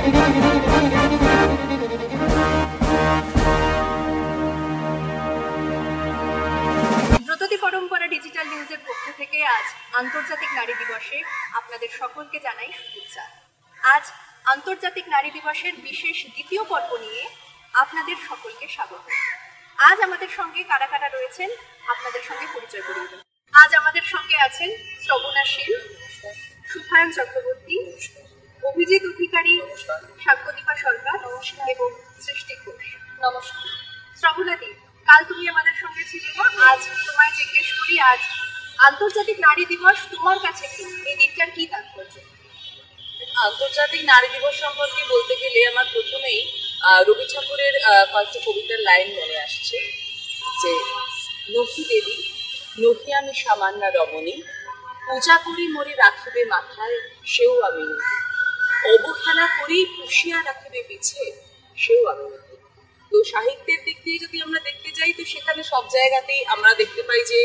ব্রততী পরম্পরা ডিজিটাল নিউজের পক্ষ থেকে আজ আন্তর্জাতিক নারী দিবসে আপনাদের সকলকে জানাই শুভেচ্ছা। আজ আন্তর্জাতিক নারী দিবসের বিশেষ দ্বিতীয় পর্ব নিয়ে আপনাদের সকলকে স্বাগত। আজ আমাদের সঙ্গে কারা কারা রয়েছেন আপনাদের সঙ্গে পরিচয় করিয়ে দেব। আজ আমাদের সঙ্গে আছেন শ্রবণা শীল, সুখায়ন চক্রবর্তী, অভিজিৎ অধিকারী, সাক্ষ্যদীপা সরকার এবং সৃষ্টি ঘোষ। নমস্কার। শ্রবণাদি, কাল তুমি আমাদের সঙ্গে ছিলে না, আজ তোমায় জিজ্ঞেস করি, আজ আন্তর্জাতিক নারী দিবস তোমার কাছে কি, এই দিকটার কি তাৎপর্য? আন্তর্জাতিক নারী দিবস সম্পর্কে বলতে গেলে আমার প্রথমেই রবি ঠাকুরের কয়েকটি কবিতার লাইন মনে আসছে, যে নহি দেবী নহি আমি সামান্য রমণী, পূজা করি মরে রাখিবে মাথায় সেও আমি নহি, অবহেলা করেই পুষিয়া রাখিবে পিছে সেও আমি নহি। তো সাহিত্যের দিক দিয়ে যদি আমরা দেখতে যাই, তো সেখানে সব জায়গাতেই আমরা দেখতে পাই যে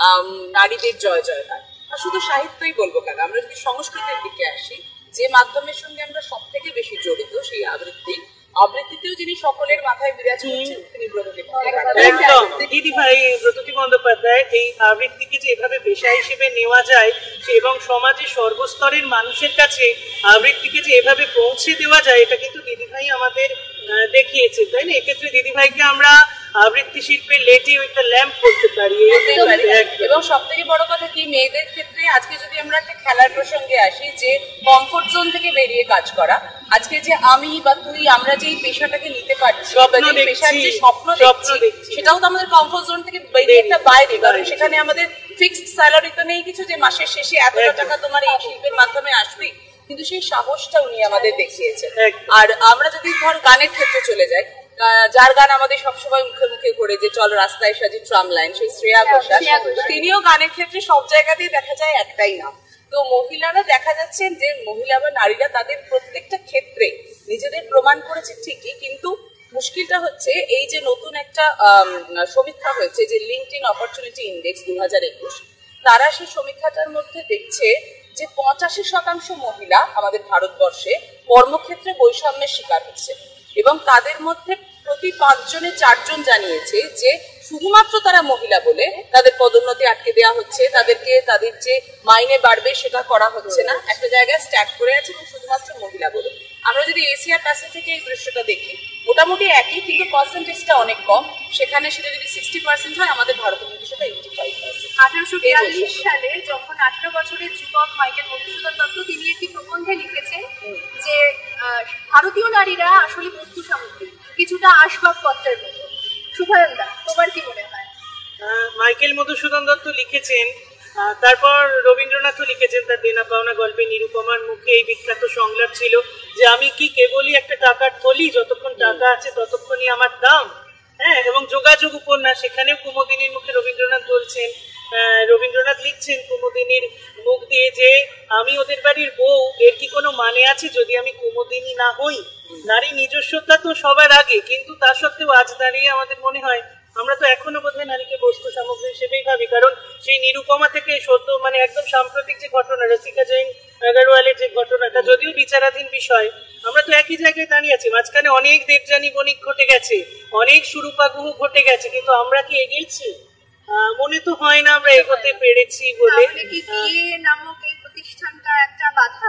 নারীদের জয় জয়কার। আর শুধু সাহিত্যই বলবো কেন, আমরা যদি সংস্কৃতির দিকে আসি, যে মাধ্যমের সঙ্গে আমরা সব থেকে বেশি জড়িত সেই আবৃত্তিতেও যিনি সকলের মাথায় বিরাজ করছেন তিনি ব্রততী বন্দ্যোপাধ্যায়। দিদি ভাই, ব্রততী বন্দ্যোপাধ্যায় এই আবৃত্তিকে যে এভাবে পেশা হিসেবে নেওয়া যায় এবং সমাজের সর্বস্তরের মানুষের কাছে আবৃত্তিকে যে এভাবে পৌঁছে দেওয়া যায়, এটা কিন্তু দিদিভাই আমাদের দেখিয়েছে, তাই না? এক্ষেত্রে দিদিভাইকে আমরা আবৃত্তি শিল্পের লেডি উইথ দ্য ল্যাম্প বলতে পারি। এবং সব থেকে বড় কথা কি, মেয়েদের ক্ষেত্রে আজকে যদি আমরা একটা খেলার প্রসঙ্গে আসি, যে কমফোর্ট জোন থেকে বেরিয়ে কাজ করা, আজকে যে আমি বা তুই আমরা যে এই পেশাটাকে নিতে পারছি, পেশার যে স্বপ্ন দেখছি, সেটাও তো আমাদের কমফোর্ট জোন থেকে বেরিয়ে একটা বাইরে, কারণ সেখানে আমাদের ফিক্সড স্যালারি তো নেই কিছু, যে মাসের শেষে এতটা টাকা তোমার এই শিল্পের মাধ্যমে আসবে, কিন্তু সেই সাহসটা উনি আমাদের দেখিয়েছেন। আর আমরা যদি ধর গানের ক্ষেত্রে চলে যাই, যার গান আমাদের সবসময় মুখে মুখে করে, যে চল রাস্তায় সাজি ট্রাম লাইন, সেই শ্রেয়া ঘোষাল, তিনিও গানের ক্ষেত্রে সব জায়গাতেই দেখা যায় একটাই নাম। তো মহিলারা দেখা যাচ্ছেন যে মহিলা বা নারীরা তাদের প্রত্যেকটা ক্ষেত্রে নিজেদের প্রমাণ করেছে ঠিকই, কিন্তু মুশকিলটা হচ্ছে এই যে নতুন একটা সমীক্ষা হয়েছে, যে লিঙ্কডইন অপরচুনিটি ইন্ডেক্স 2021, তারা সেই সমীক্ষাটার মধ্যে দেখছে যে 85% মহিলা আমাদের ভারতবর্ষে কর্মক্ষেত্রে বৈষম্যের শিকার হচ্ছে, এবং তাদের মধ্যে প্রতি 5 জনে 4 জন জানিয়েছে যে শুধুমাত্র তারা মহিলা বলে তাদের পদোন্নতি আটকে দেওয়া হচ্ছে, তাদেরকে তাদের যে মাইনে বাড়বে সেটা করা হচ্ছে না, একটা জায়গায় স্ট্যাক করে আছে, এবং শুধুমাত্র মহিলা বলে। আমরা যদি এশিয়া প্যাসিফিকে এই দৃশ্যটা দেখি, মোটামুটি একই, কিন্তু পার্সেন্টেজটা অনেক কম। সেখানে সেটা যদি 60% হয়, আমাদের ভারতের মধ্যে সেটা 85%। 1842 সালে যখন 18 বছরের যুবক মাইকেল মধুসূদন দত্ত তিনি একটি প্রবন্ধে লিখেছেন যে ভারতীয় নারীরা আসলে বস্তু সামগ্রী, কিছুটা আসবাবপত্রের মতো। শুভায়নদা, তোমার কি মনে হয়? মাইকেল মধুসূদন দত্ত লিখেছেন, তারপর রবীন্দ্রনাথও লিখেছেন তার দেনা পাওনা গল্পে, নিরুপমার মুখে এই বিখ্যাত সংলাপ ছিল যে আমি কি কেবলই একটা টাকার থলি, যতক্ষণ টাকা আছে ততক্ষণই আমার দাম। হ্যাঁ, এবং যোগাযোগ উপন্যাস, সেখানেও কুমুদিনীর মুখে রবীন্দ্রনাথ বলছেন, রবীন্দ্রনাথ লিখছেন কুমুদিনীর মুখ দিয়ে যে আমি ওদের বাড়ির বউ, এর কি কোনো মানে আছে যদি আমি কুমুদিনী না হই? নারী নিজস্বতা তো সবার আগে, কিন্তু তা সত্ত্বেও আজ দাঁড়িয়ে আমাদের মনে হয় আমরা তো এখনো বোধহয় নারীকে বস্তু সামগ্রী হিসেবেই ভাবি। কারণ সেই নিরুপমা থেকে সদ্য একদম সাম্প্রতিক যে ঘটনা, রসিকা জৈন আগারওয়ালের যে ঘটনাটা, যদিও বিচারাধীন বিষয়, আমরা তো একই জায়গায় দাঁড়িয়ে আছি। মাঝখানে অনেক দেবযানী বণিক ঘটে গেছে, অনেক সুরূপাগুহ ঘটে গেছে, কিন্তু আমরা কি এগিয়েছি? মনে তো হয় না আমরা এগোতে পেরেছি বলে। বিয়ে নামক এই প্রতিষ্ঠানটা একটা বাধা?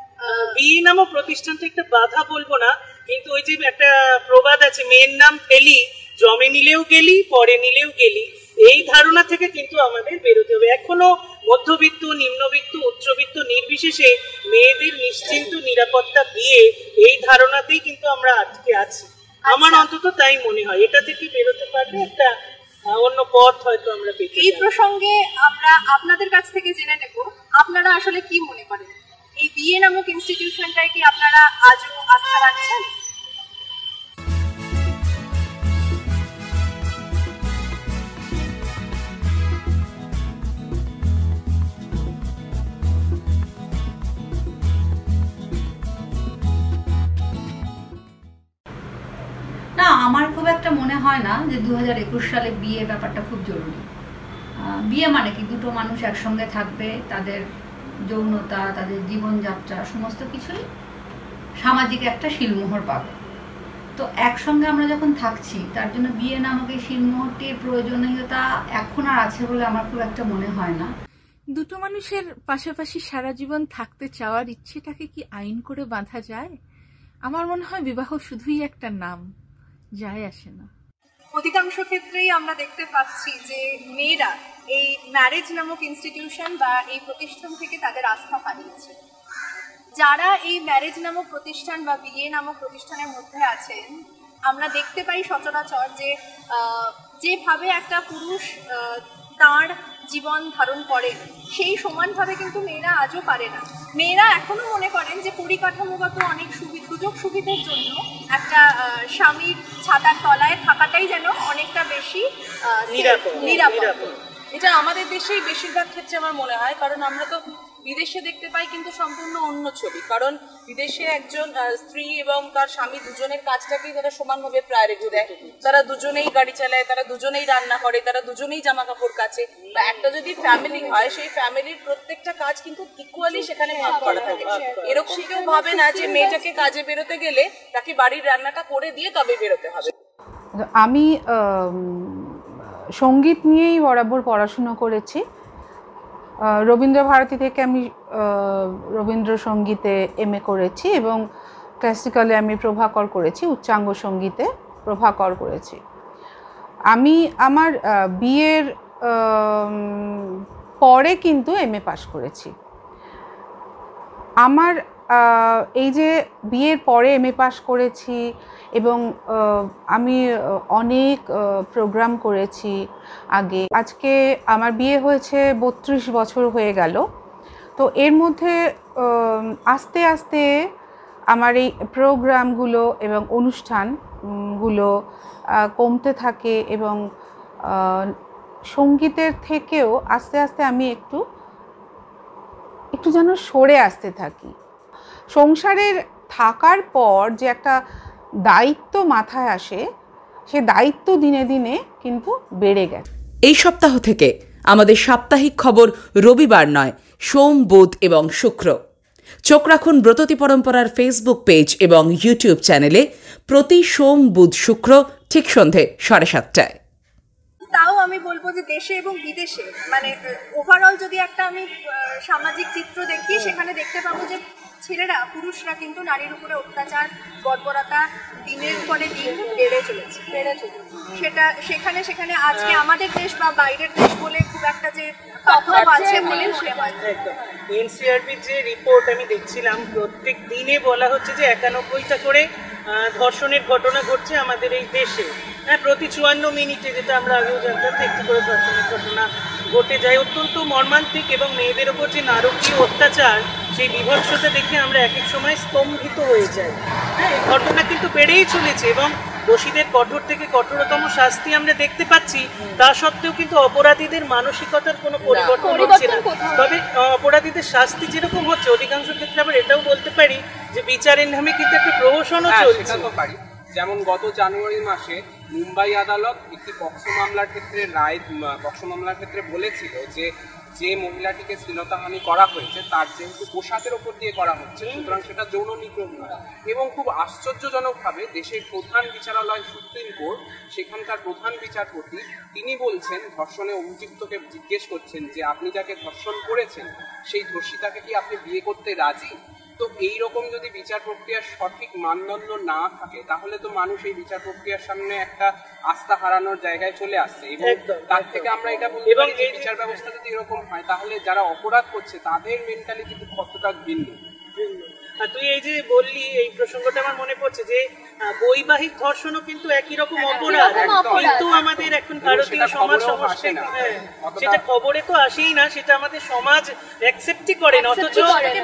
বিয়ে নামক প্রতিষ্ঠানটা একটা বাধা বলবো না, কিন্তু ওই যে একটা প্রবাদ আছে, মেয়ের নাম পেলি, জমে নিলেও গেলি, পরে নিলেও গেলি, এই ধারণা থেকে কিন্তু আমাদের বেরোতে হবে। এখনো মধ্যবিত্ত, নিম্নবিত্ত, উচ্চবিত্ত নির্বিশেষে মেয়েদের নিশ্চিন্ত নিরাপত্তা বিয়ে, এই ধারণাতেই কিন্তু আমরা আটকে আছি। আমার অন্তত তাই মনে হয়। এটা থেকে বেরোতে পারলে একটা অন্য পথ হয়তো আমরা পেতে। এই প্রসঙ্গে আমরা আপনাদের কাছ থেকে জেনে নেব, আপনারা আসলে কি মনে করেন, এই বিয়ে নামক ইনস্টিটিউশনটায় কি আপনারা আজও আস্থা রাখছেন? না, আমার খুব একটা মনে হয় না যে 2021 সালে বিয়ে ব্যাপারটা খুব জরুরি। বিয়ে মানে কি, দুটো মানুষ একসঙ্গে থাকবে, তাদের যৌনতা, তাদের জীবনযাত্রা সমস্ত কিছুই সামাজিক একটা শিলমোহর পাবে। তো একসঙ্গে আমরা যখন থাকছি, তার জন্য বিয়ে নামক এই শিলমোহরটির প্রয়োজনীয়তা এখন আর আছে বলে আমার খুব একটা মনে হয় না। দুটো মানুষের পাশাপাশি সারা জীবন থাকতে চাওয়ার ইচ্ছেটাকে কি আইন করে বাঁধা যায়? আমার মনে হয় বিবাহ শুধুই একটা নাম, যায় আসে না। অধিকাংশ ক্ষেত্রেই আমরা দেখতে পাচ্ছি যে মেয়েরা এই ম্যারেজ নামক ইনস্টিটিউশন বা এই প্রতিষ্ঠান থেকে তাদের আস্থা হারিয়েছে। যারা এই ম্যারেজ নামক প্রতিষ্ঠান বা বিয়ে নামক প্রতিষ্ঠানের মধ্যে আছেন, আমরা দেখতে পাই সচরাচর যে যেভাবে একটা পুরুষ তার জীবন ধারণ করেন সেই সমানভাবে কিন্তু মেয়েরা আজও পারে না। মেয়েরা এখনো মনে করেন যে পরিকাঠামোগত অনেক সুযোগ সুবিধার জন্য একটা স্বামীর ছাতার তলায় থাকাটাই যেন অনেকটা বেশি নিরাপদ। এটা আমাদের দেশেই বেশিরভাগ ক্ষেত্রে আমার মনে হয়, কারণ আমরা তো বিদেশে দেখতে পাই কিন্তু সম্পূর্ণ অন্য ছবি। কারণ বিদেশে একজন স্ত্রী এবং তার স্বামী দুজনের কাজটাকেই তারা সমানভাবে প্রায়োরিটি দেয়। তারা দুজনেই গাড়ি চালায়, তারা দুজনেই রান্না করে, তারা দুজনেই জামা কাপড় কাচে। বা একটা যদি ফ্যামিলি হয়, সেই ফ্যামিলির প্রত্যেকটা কাজ কিন্তু ইকুয়ালি সেখানে ভাগ করা থাকে। এরকম কেউ ভাবে না যে মেয়েটাকে কাজে বেরোতে গেলে তাকে বাড়ির রান্নাটা করে দিয়ে তবে বেরোতে হবে। আমি সঙ্গীত নিয়েই বরাবর পড়াশুনো করেছি। রবীন্দ্রভারতী থেকে আমি রবীন্দ্রসঙ্গীতে MA করেছি এবং ক্লাসিক্যালে আমি প্রভাকর করেছি, উচ্চাঙ্গ সঙ্গীতে প্রভাকর করেছি। আমি আমার বিয়ের পরে কিন্তু MA পাশ করেছি। আমার এই যে বিয়ের পরে MA পাশ করেছি এবং আমি অনেক প্রোগ্রাম করেছি আগে। আজকে আমার বিয়ে হয়েছে 32 বছর হয়ে গেল। তো এর মধ্যে আস্তে আস্তে আমার এই প্রোগ্রামগুলো এবং অনুষ্ঠানগুলো কমতে থাকে এবং সঙ্গীতের থেকেও আস্তে আস্তে আমি একটু যেন সরে আসতে থাকি। সংসারের থাকার পর যে একটা দায়িত্ব মাথায় আসে, সে দায়িত্ব দিনে দিনে কিন্তু বেড়ে গেছে। এই সপ্তাহ থেকে আমাদের সাপ্তাহিক খবর রবিবার নয়, সোম, বুধ এবং শুক্র। চোখ রাখুন ব্রততী পরম্পরার ফেসবুক পেজ এবং ইউটিউব চ্যানেলে প্রতি সোম, বুধ, শুক্র ঠিক সন্ধে 7:30টায়। তাও আমি বলবো যে দেশে এবং বিদেশে মানে ওভারঅল যদি একটা আমি সামাজিক চিত্র দেখি, সেখানে দেখতে পাবো যে ছেলেরা, পুরুষরা কিন্তু নারীর উপরে অত্যাচার, বর্বরতা দিনের পরে দিন বেড়ে চলেছে। সেটা সেখানে আজকে আমাদের দেশ বা বাইরের দেশ বলে খুব একটা যে তফাৎ আছে বলে মনে হয়। এনসিআরবির যে রিপোর্ট আমি দেখছিলাম, প্রত্যেক দিনে বলা হচ্ছে যে 91টা করে ধর্ষণের ঘটনা ঘটছে আমাদের এই দেশে। হ্যাঁ, প্রতি 54 মিনিটে, যেটা আমরা আগেও জানতাম, একটি করে ধর্ষণের ঘটনা ঘটে যায়। অত্যন্ত মর্মান্তিক এবং মেয়েদের ওপর যে নারকীয় অত্যাচার, সেই বিভৎসতা দেখে আমরা এক এক সময় স্তম্ভিত হয়ে যাই। হ্যাঁ, এই ঘটনা কিন্তু বেড়েই চলেছে এবং দোষীদের কঠোর থেকে কঠোরতম শাস্তি আমরা দেখতে পাচ্ছি। তা সত্ত্বেও কিন্তু অপরাধীদের মানসিকতার কোনো পরিবর্তন হচ্ছে না। তবে অপরাধীদের শাস্তি যেরকম হচ্ছে, অধিকাংশ ক্ষেত্রে আবার এটাও বলতে পারি যে বিচারের নামে কিন্তু একটা প্রহসনও চলছে। যেমন গত জানুয়ারি মাসে মুম্বাই আদালত একটি পক্সো মামলার ক্ষেত্রে বলেছিল যে মহিলাটিকে শ্লীলতাহানি করা হয়েছে তার যেহেতু পোশাকের ওপর দিয়ে করা হচ্ছে, সুতরাং সেটা যৌন নিগ্রহ নয়। এবং খুব আশ্চর্যজনকভাবে দেশের প্রধান বিচারালয় সুপ্রিম কোর্ট, সেখানকার প্রধান বিচারপতি, তিনি বলছেন, ধর্ষণে অভিযুক্তকে জিজ্ঞেস করছেন যে আপনি যাকে ধর্ষণ করেছেন সেই ধর্ষিতাকে কি আপনি বিয়ে করতে রাজি? তো এইরকম যদি বিচার প্রক্রিয়ার সঠিক মানদণ্ড না থাকে, তাহলে তো মানুষ এই বিচার প্রক্রিয়ার সামনে একটা আস্থা হারানোর জায়গায় চলে আসছে। এবং তার থেকে আমরা এটা বলতে পারি যে বিচার ব্যবস্থা যদি এরকম হয়, তাহলে যারা অপরাধ করছে তাদের মেন্টালিটি কতটা ভিন্ন। তুই এই যে বললি, এই প্রসঙ্গটা আমার মনে পড়ছে যে বৈবাহিক ধর্ষণও কিন্তু একই রকম অপরাধ, কিন্তু আমাদের এখন ভারতীয় সমাজ সেটা খবরে তো আসেই না, সেটা আমাদের সমাজ অ্যাকসেপ্টই করে না। অথচ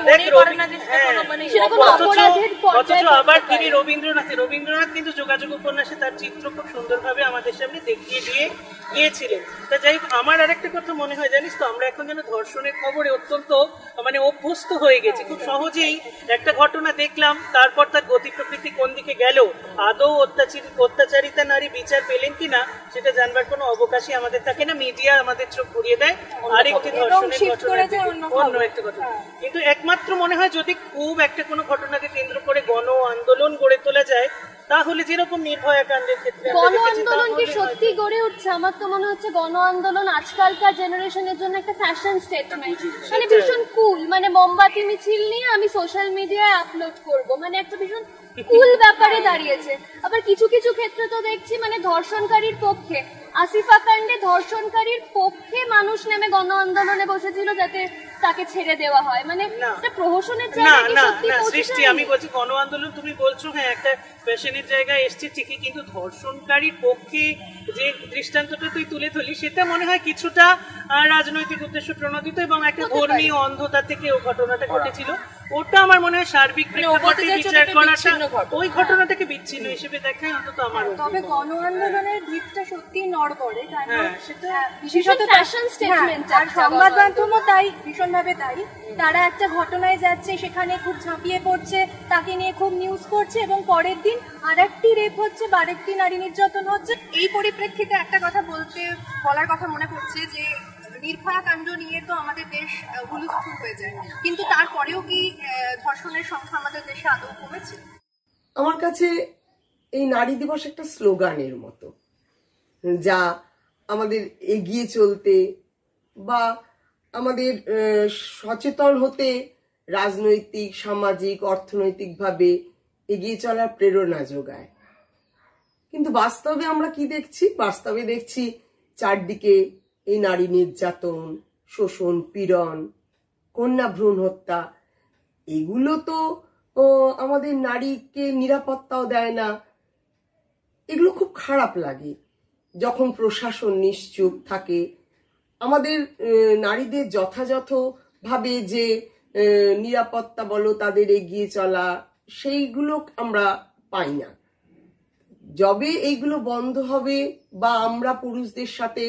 আবার তিনি রবীন্দ্রনাথ কিন্তু যোগাযোগ উপন্যাসে তার চিত্র খুব সুন্দরভাবে আমাদের সামনে দেখিয়ে দিয়ে গিয়েছিলেন। তা যাই হোক, আমার আরেকটা কথা মনে হয়, জানিস তো, আমরা এখন যেন ধর্ষণের খবরে অত্যন্ত অভ্যস্ত হয়ে গেছি। খুব সহজেই একটা ঘটনা দেখলাম, তারপর তার গতি প্রকৃতি কোন দিকে গেল আদৌ অত্যাচারিতা নারী বিচার পেলেন কিনা সেটা জানবার কোনো অবকাশই আমাদের থাকে না। মিডিয়া আমাদের চোখ ঘুরিয়ে দেয় আরেকটি ধর্ষণের ঘটনা, অন্য একটা ঘটনা। কিন্তু একমাত্র মনে হয় যদি খুব একটা কোনো ঘটনাকে কেন্দ্র করে গণ আন্দোলন গড়ে তোলা যায়, তাহলে যেরকম নির্ভয়া কাণ্ডের ক্ষেত্রে গণ আন্দোলন কি সত্যি গড়ে উঠছে? আমার তো মনে হচ্ছে গণ আন্দোলন আজকালকার জেনারেশনের জন্য একটা ফ্যাশন স্টেটমেন্ট, মানে ভীষণ কুল, মানে মোমবাতি মিছিল নিয়ে আমি সোশ্যাল মিডিয়ায় আপলোড করব, মানে একটা ভীষণ কুল ব্যাপারে দাঁড়িয়েছে। আবার কিছু কিছু ক্ষেত্রে তো দেখছি মানে ধর্ষণকারীর পক্ষে, আসিফা কাণ্ডে ধর্ষণকারীর পক্ষে মানুষ নেমে গণ আন্দোলনে বসেছিল যাতে তাকে ছেড়ে দেওয়া হয়, মানে একটা প্রহসনের জায়গা কি সত্যি সৃষ্টি। আমি বলছি গণ আন্দোলন তুমি বলছো হ্যাঁ একটা ফ্যাশনের জায়গায় এসছে ঠিকই, কিন্তু ধর্ষণকারীর পক্ষে যে দৃষ্টান্তটা তুই তুলে ধরলি সেটা মনে হয় কিছুটা রাজনৈতিক উদ্দেশ্য প্রণোদিত এবং একটা ধর্মীয় অন্ধতা থেকে ও ঘটনাটা ঘটেছিল। ওটা আমার মনে হয় সার্বিক প্রেক্ষাপটে বিচার করাটা ওই ঘটনাটাকে বিচ্ছিন্ন হিসেবে দেখায় অন্তত আমার। তবে গণ আন্দোলনের ভিতটা সত্যি নড়বড়ে, কারণ সেটা বিশেষত ফ্যাশন স্টেটমেন্ট আর সংবাদ মাধ্যমও তাই ভীষণভাবে তাই। তারা একটা ঘটনায় যাচ্ছে, সেখানে খুব ঝাঁপিয়ে পড়ছে, তাকে নিয়ে খুব নিউজ করছে এবং পরের দিন আরেকটি রেপ হচ্ছে বা আরেকটি নারী নির্যাতন হচ্ছে। এই পরিপ্রেক্ষিতে একটা কথা বলার কথা মনে পড়ছে যে নির্ভয়া কাণ্ড নিয়ে তো আমাদের দেশ হুলস্থুল হয়ে যায়, কিন্তু তারপরেও কি ধর্ষণের সংখ্যা আমাদের দেশে আদৌ কমেছে? আমার কাছে এই নারী দিবস একটা স্লোগানের মতো, যা আমাদের এগিয়ে চলতে বা আমাদের সচেতন হতে রাজনৈতিক, সামাজিক, অর্থনৈতিকভাবে এগিয়ে চলার প্রেরণা যোগায়। কিন্তু বাস্তবে আমরা কি দেখছি? বাস্তবে দেখছি চারদিকে এই নারী নির্যাতন, শোষণ, পীড়ন, কন্যা ভ্রূণ হত্যা, এগুলো তো আমাদের নারীকে নিরাপত্তাও দেয় না। এগুলো খুব খারাপ লাগে যখন প্রশাসন নিশ্চুপ থাকে। আমাদের নারীদের যথাযথভাবে যে নিরাপত্তা বলো, তাদের এগিয়ে চলা, সেইগুলো আমরা পাই না। যবে এইগুলো বন্ধ হবে বা আমরা পুরুষদের সাথে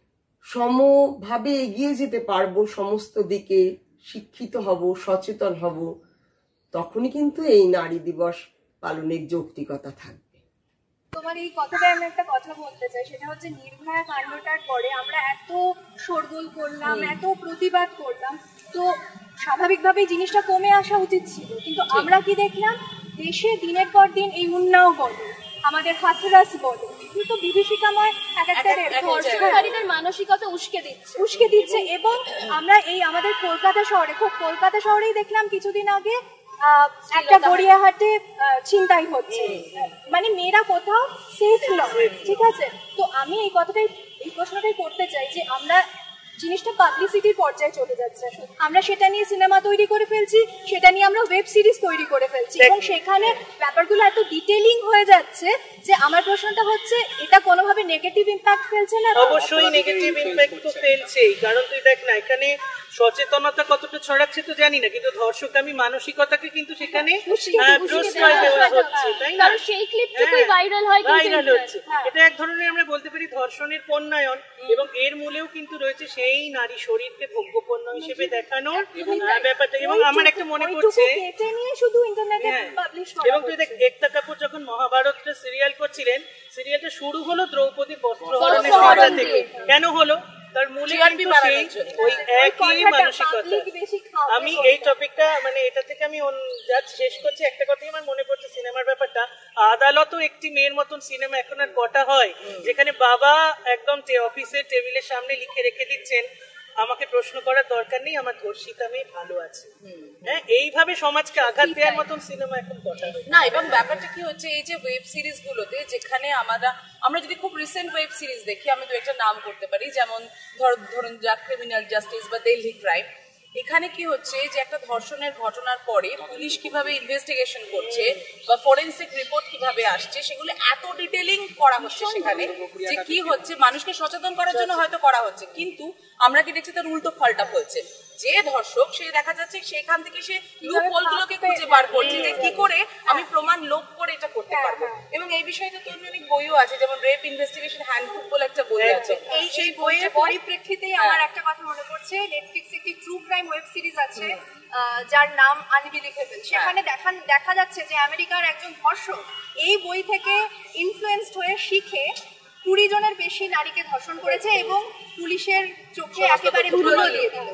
সমভাবে এগিয়ে যেতে পারবো, সমস্ত দিকে শিক্ষিত হব, সচেতন হব, তখনই কিন্তু এই নারী দিবস পালনের যৌক্তিকতা থাকবে। তোমার এই কথাটাই আমি একটা কথা বলতে চাই, সেটা হচ্ছে নির্ভয়া কাণ্ডটার পরে আমরা এত শোরগোল করলাম, এত প্রতিবাদ করলাম, তো স্বাভাবিকভাবেই জিনিসটা কমে আসা উচিত ছিল। কিন্তু আমরা কি দেখলাম, দেশে দিনের পর দিন এই উন্নাও বলো, আমাদের হাথরাস বলো, কিন্তু বিভীষিকাময় এক একটা ধর্ষণকারীদের মানসিকতা উস্কে দিচ্ছে। এবং আমরা এই আমাদের কলকাতা শহরেই দেখলাম কিছুদিন আগে একটা গড়িয়াহাটে ছিনতাই হচ্ছে, মানে মেয়েরা কোথাও সেফ নয়, ঠিক আছে? তো আমি এই প্রশ্নটাই করতে চাই যে আমরা জিনিসটা পাবলিসিটির পর্যায়ে চলে যাচ্ছে, আমরা সেটা নিয়ে সিনেমা তৈরি করে ফেলছি, সেটা নিয়ে আমরা ওয়েব সিরিজ তৈরি করে ফেলছি এবং সেখানে ব্যাপারগুলো এত ডিটেইলিং হয়ে যাচ্ছে যে আমার প্রশ্নটা হচ্ছে এটা কোনোভাবে নেগেটিভ ইমপ্যাক্ট ফেলছে না? অবশ্যই নেগেটিভ ইমপ্যাক্ট তো ফেলছেই, কারণ তুই দেখ না এখানে সচেতনতা কতটা ছড়াচ্ছে তো জানি না, কিন্তু ধর্ষকামী মানসিকতাকে কিন্তু সেখানে প্রশ্রয় দেওয়া হচ্ছে, তাই না? সেই ক্লিপটুকুই ভাইরাল হচ্ছে। এটা এক ধরনের আমরা বলতে পারি ধর্ষণের পণ্যায়ন, এবং এর মূলেও কিন্তু রয়েছে সেই নারী শরীরকে ভোগ্যপণ্য হিসেবে দেখানোর ব্যাপারটা। এবং আমার একটা মনে পড়ছে, এবং তুই দেখ একতা কাপুর যখন মহাভারতটা সিরিয়াল করছিলেন, সিরিয়ালটা শুরু হলো দ্রৌপদী বস্ত্রহরণের কথা থেকে। কেন হলো? তার মূলে ওই একই মানসিকতা। আমি এই টপিকটা মানে এটা থেকে আমি শেষ করছি, একটা কথাই আমার মনে পড়ছে সিনেমার ব্যাপারটা। আদালতও একটি মেয়ের মতন সিনেমা এখন আর কটা হয় যেখানে বাবা একদম অফিসের টেবিলের সামনে লিখে রেখে দিচ্ছেন, আমাকে প্রশ্ন করার দরকার নেই, আমার ধর্ষিতা মেয়ে ভালো আছে। হ্যাঁ, এইভাবে সমাজকে আঘাত দেওয়ার মতন সিনেমা এখন কটা না। এবং ব্যাপারটা কি হচ্ছে, এই যে ওয়েব সিরিজ গুলোতে যেখানে আমরা যদি খুব রিসেন্ট ওয়েব সিরিজ দেখি, আমি তো একটা নাম করতে পারি, যেমন ধরুন যা ক্রিমিনাল জাস্টিস বা দিল্লি ক্রাইম, এখানে কি হচ্ছে যে একটা ধর্ষণের ঘটনার পরে পুলিশ কিভাবে ইনভেস্টিগেশন করছে বা ফরেনসিক রিপোর্ট কিভাবে আসছে, সেগুলো এত ডিটেইলিং করা হচ্ছে সেখানে, যে কি হচ্ছে মানুষকে সচেতন করার জন্য হয়তো করা হচ্ছে, কিন্তু আমরা কি দেখছি তার উল্টো ফলটা হচ্ছে। যে ধর্ষক সে দেখা যাচ্ছে সেখান থেকে সে লুপ হোলগুলোকে খুঁজে বার করছে যে কি করে আমি প্রমাণ লোপ করে এটা করতে পারবো। এবং এই বিষয়টা তো অনেক বইও আছে, যেমন রেপ ইনভেস্টিগেশন হ্যান্ডবুক বলে একটা বই আছে। সেই বইয়ের পরিপ্রেক্ষিতেই আমার একটা কথা মনে পড়ছে, নেটফ্লিক্সে একটি ট্রু ক্রাইম ওয়েব সিরিজ আছে যার নাম আনবিলিভেবল, সেখানে দেখা যাচ্ছে যে আমেরিকার একজন ধর্ষক এই বই থেকে ইনফ্লুয়েন্সড হয়ে শিখে 20 জনের বেশি নারীকে ধর্ষণ করেছে এবং পুলিশের চোখে একেবারে ধুলো দিয়ে দিল।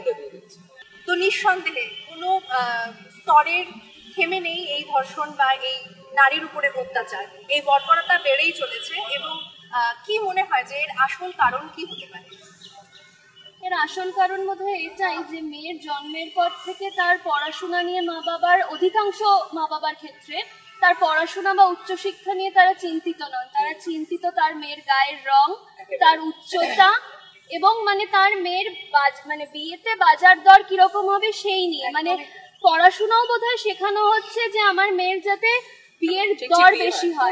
তো নিঃসন্দেহে কোনো স্তরের থেমে নেই এই ধর্ষণ বা এই নারীর উপরে অত্যাচার, এই বর্বরতা বেড়েই চলেছে। এবং কি মনে হয় যে এর আসল কারণ কি হতে পারে? এর আসল কারণ বোধহয় এটাই যে মেয়ের জন্মের পর থেকে তার পড়াশোনা নিয়ে অধিকাংশ মা বাবার ক্ষেত্রে তার পড়াশোনা বা উচ্চশিক্ষা নিয়ে তারা চিন্তিত নন। তারা চিন্তিত তার মেয়ের গায়ের রং, তার উচ্চতা এবং মানে তার মেয়ের বিয়েতে বাজার দর কিরকম হবে সেই নিয়ে। মানে পড়াশোনাও বোধহয় শেখানো হচ্ছে যে আমার মেয়ের যাতে বিয়ের দর বেশি হয়,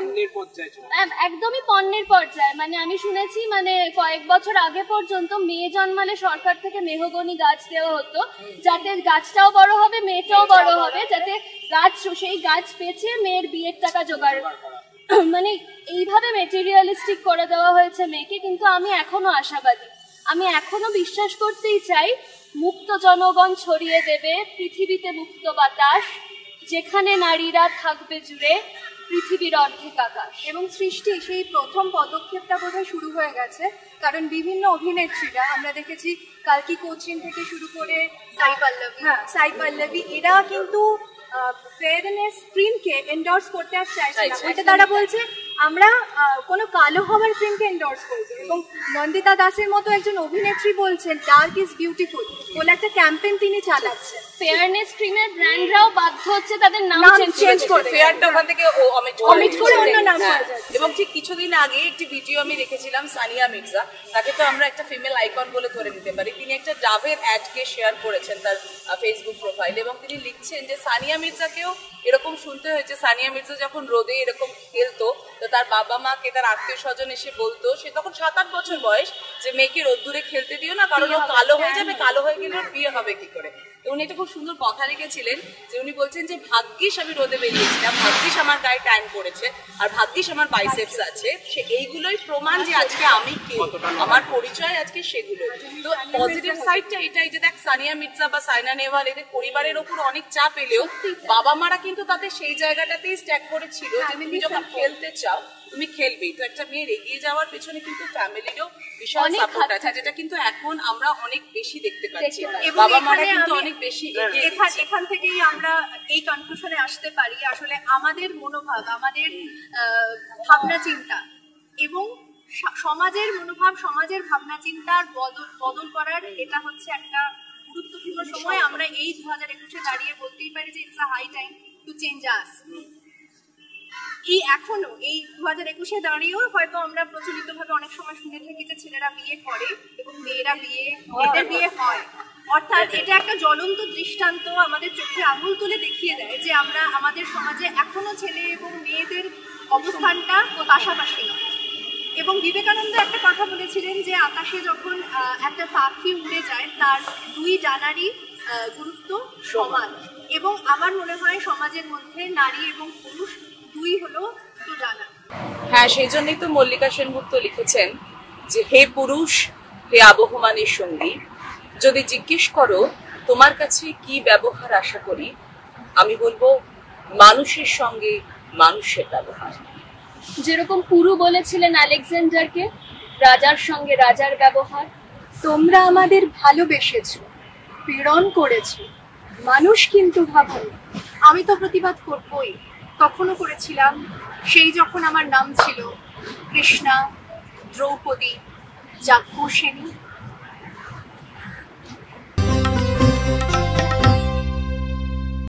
একদমই পণ্যের পর্যায়ে। মানে আমি শুনেছি মানে কয়েক বছর আগে পর্যন্ত মেয়ে জন্মালে সরকার থেকে মেহগনি গাছ দেওয়া হতো, যাতে গাছটাও বড় হবে মেয়েটাও বড় হবে, যাতে সেই গাছ পেঁচে মেয়ের বিয়ের টাকা জোগাড় মানে এইভাবে মেটেরিয়ালিস্টিক করে দেওয়া হয়েছে মেয়েকে। কিন্তু আমি এখনো আশাবাদী, আমি এখনো বিশ্বাস করতেই চাই মুক্ত জনগণ ছড়িয়ে দেবে পৃথিবীতে মুক্ত বাতাস, যেখানে নারীরা থাকবে জুড়ে পৃথিবীর অর্ধেক আকাশ। এবং সৃষ্টি সেই প্রথম পদক্ষেপটা বোধহয় শুরু হয়ে গেছে, কারণ বিভিন্ন অভিনেত্রীরা আমরা দেখেছি কালকি কোচিন থেকে শুরু করে সাই পল্লবী এরা কিন্তু ফেয়ারনেস ক্রিমকে এন্ডোর্স করতে আর চাইছে না। এটা তারা বলছে আমরা কোনো কালো হওয়ার ক্রিমকে এন্ডোর্স করবো। এবং নন্দিতা দাসের মতো একজন অভিনেত্রী বলছেন ডার্ক ইজ বিউটিফুল বলে একটা ক্যাম্পেইন তিনি চালাচ্ছেন। ফেয়ারনেস ক্রিমের ব্র্যান্ডরাও বাধ্য হচ্ছে তাদের নাম চেঞ্জ করতে, ফেয়ারটা ওখান থেকে অমিট করে অন্য নাম পাওয়া যাচ্ছে। এবং ঠিক কিছুদিন আগে একটি ভিডিও আমি রেখেছিলাম সানিয়া মির্জা, তাকে তো আমরা একটা ফিমেল আইকন বলে ধরে নিতে পারি। তিনি একটা ডাভের অ্যাডকে শেয়ার করেছেন তার ফেসবুক প্রোফাইলে এবং তিনি লিখছেন যে সানিয়া মির্জাকেও এরকম শুনতে হয়েছে। সানিয়া মির্জা যখন রোদে এরকম খেলতো তো তার বাবা মাকে তার আত্মীয় স্বজন এসে বলতো, সে তখন 7-8 বছর বয়স, যে মেয়েকে রোদ্দুরে খেলতে দিও না কারণ ও কালো হয়ে যাবে, কালো হয়ে গেলে ওর বিয়ে হবে কি করে। তো উনি একটা খুব সুন্দর কথা লিখেছিলেন যে উনি বলছেন যে ভাগ্যিস আমি রোদে বেরিয়েছিলাম, ভাগ্যিস আমার গায়ে ট্যান পড়েছে আর ভাগ্যিস আমার বাইসেপস আছে, সে এইগুলোই প্রমাণ যে আজকে আমি কে, আমার পরিচয় আজকে সেগুলো। তো পজিটিভ সাইডটা এটাই যে দেখ সানিয়া মির্জা বা সাইনা নেহওয়াল এদের পরিবারের ওপর অনেক চাপ এলেও বাবা মারা কিন্তু তাদের সেই জায়গাটাতেই স্ট্যাক করেছিল যে তুমি যখন খেলতে চাও তুমি খেলবেই। তো একটা মেয়ের এগিয়ে যাওয়ার পেছনে কিন্তু ফ্যামিলিরও বিশাল সাপোর্ট আছে, যেটা কিন্তু এখন আমরা অনেক বেশি দেখতে পাচ্ছি। বাবা মারা কিন্তু অনেক বেশি এখান থেকেই আমরা এই কনক্লুশনে আসতে পারি আসলে আমাদের মনোভাব, আমাদের ভাবনা চিন্তা এবং সমাজের মনোভাব, সমাজের ভাবনা চিন্তার বদল করার এটা হচ্ছে একটা গুরুত্বপূর্ণ সময়। আমরা এই 2021-এ দাঁড়িয়ে বলতেই পারি যে it's a high time to change us. এখনো এই 2021-এ দাঁড়িয়েও হয়তো আমরা প্রচলিতভাবে অনেক সময় শুনে থাকি যে ছেলেরা বিয়ে করে এবং মেয়েদের বিয়ে হয়। অর্থাৎ এটা একটা জ্বলন্ত দৃষ্টান্ত আমাদের চোখে আঙুল তুলে দেখিয়ে দেয় যে আমরা আমাদের সমাজে এখনো ছেলে এবং মেয়েদের অবস্থানটা পাশাপাশি নয়। এবং বিবেকানন্দ একটা কথা বলেছিলেন যে আকাশে যখন একটা পাখি উড়ে যায় তার 2 ডানারই গুরুত্ব সমান। এবং আমার মনে হয় সমাজের মধ্যে নারী এবং পুরুষ 2 হলো 2 ডানা। হ্যাঁ, সেই জন্যই তো মল্লিকা সেনগুপ্ত লিখেছেন যে হে পুরুষ, হে আবহমানের সঙ্গী, যদি জিজ্ঞেস করো তোমার কাছে কি ব্যবহার আশা করি, আমি বলবো মানুষের সঙ্গে মানুষের ব্যবহার। যেরকম পুরু বলেছিলেন আলেকজান্ডারকে রাজার সঙ্গে রাজার ব্যবহার। তোমরা আমাদের ভালোবেসেছো, পীড়ন করেছো, মানুষ কিন্তু ভাবনি। আমি তো প্রতিবাদ করবই, তখনও করেছিলাম সেই যখন আমার নাম ছিল কৃষ্ণা, দ্রৌপদী, যাজ্ঞসেনী,